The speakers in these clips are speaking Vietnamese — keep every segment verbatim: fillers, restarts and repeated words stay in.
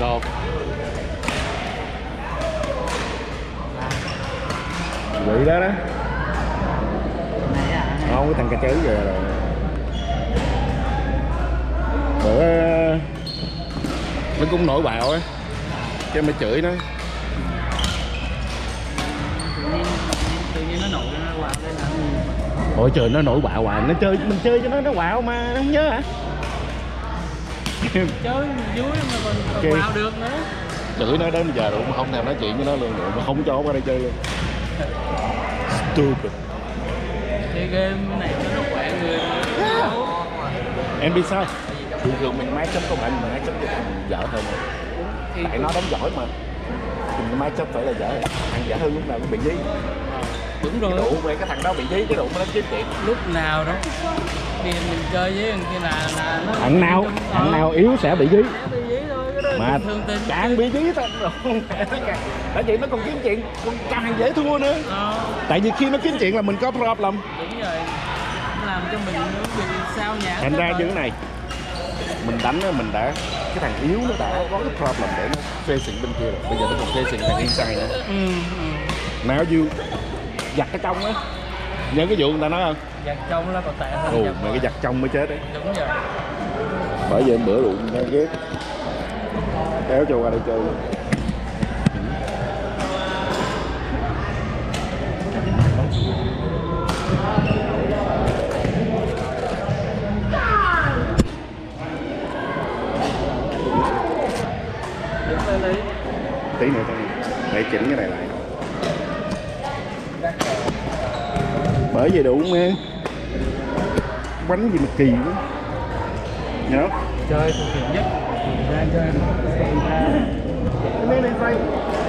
đồ. Vậy đó đó. Không, cái thằng cà chứ về rồi. Bữa nó cũng nổi bạo á, cái mới chửi nó. Tự nhiên nó nổi nó quạo lên làm gì? Ôi trời, nó nổi bạo hoài, nó chơi mình chơi cho nó nó quạo mà nó không nhớ hả? Chơi vui mà còn, còn Okay. quạo được nữa. Chửi nó đến bây giờ rồi mà không thèm nói chuyện với nó luôn rồi, mà không cho qua đây chơi luôn. Stupid. Chơi game này cho nó khỏe người. Yeah. Em biết sao? Thường thường mình máy chấp có phải mình máy chấp cho thằng dở hơn rồi. Thì tại nó đánh giỏi mà. Mình máy chấp phải là dở. Thằng dở hơn lúc nào cũng bị dí. Đúng rồi. Cái đủ về cái thằng đó bị dí, cái đủ nó đánh chết chuyện. Lúc nào đó thì mình chơi với thằng kia là là nó thằng nào thằng nào yếu sẽ bị dí. Bị dí thôi, cái đó mà thường tình. càng bị dí thôi rồi. Tại vì nó còn kiếm chuyện, còn càng dễ thua nữa. Ờ. Tại vì khi nó kiếm chuyện là mình có problem. Đúng rồi. Nó làm cho mình nó bị sao nhãng. Thành ra như thế này, mình đánh á, mình đã cái thằng yếu nó đã có cái problem để nó phê xịn bên kia rồi, bây giờ nó còn phê xịn thằng inside nữa. Ừ, ừ. Nào dù giặt cái trong á, nhớ cái vụ người ta nói không? Giặt trong nó còn tệ hơn. Ồ, mà cái giặt trong mới chết đấy. Đúng rồi. Bởi vậy bữa đụng nó ghét, kéo cho qua đây chơi luôn. Tí nữa thôi, để chỉnh cái này lại. Bởi vì đủ mê bánh gì mà kỳ quá nhớ Chơi thực hiện nhất ra chơi mấy lên phay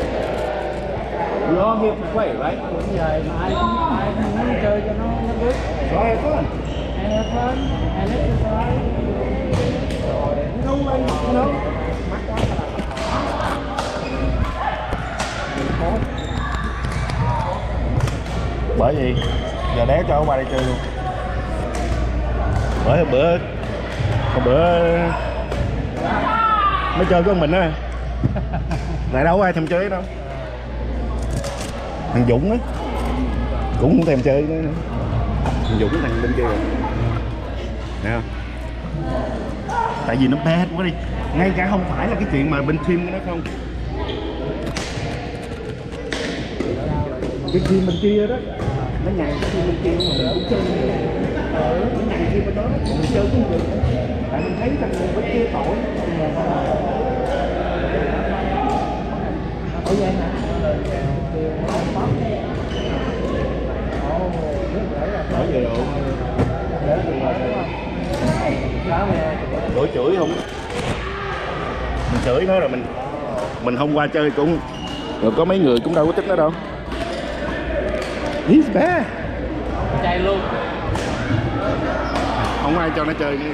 lo hiệp quẩy right cũng vậy mà ai cũng ai cũng muốn chơi cho nó nó biết so have fun and have fun and exercise no way no bởi vì giờ đéo cho qua đây chơi luôn. Bởi hôm bữa hôm bữa mới chơi con mình á, lại đâu có ai thèm chơi đâu. Thằng Dũng á cũng không thèm chơi nữa. Thằng Dũng thằng bên kia rồi nè, tại vì nó bad quá đi, ngay cả không phải là cái chuyện mà bên team của nó không, cái team bên kia đó nó nhảy cái team bên kia mà mình cũng chơi được. Ờ, nó nhảy team bên đó mình chơi cũng được, tại mình thấy thằng bên kia tội. ở vậy hả? Nói về độ đuổi chửi không, mình chửi nó rồi mình mình không qua chơi cũng rồi, có mấy người cũng đâu có thích nó đâu. He's bad. Chạy luôn. Không ai cho nó chơi nữa.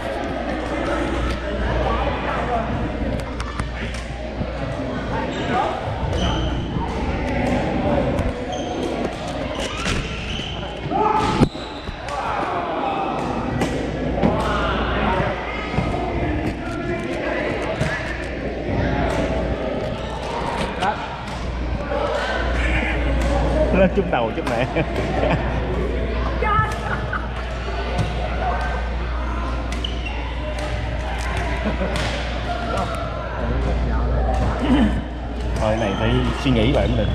Nó chút đầu chút mẹ. Thôi này phải suy nghĩ lại mới được.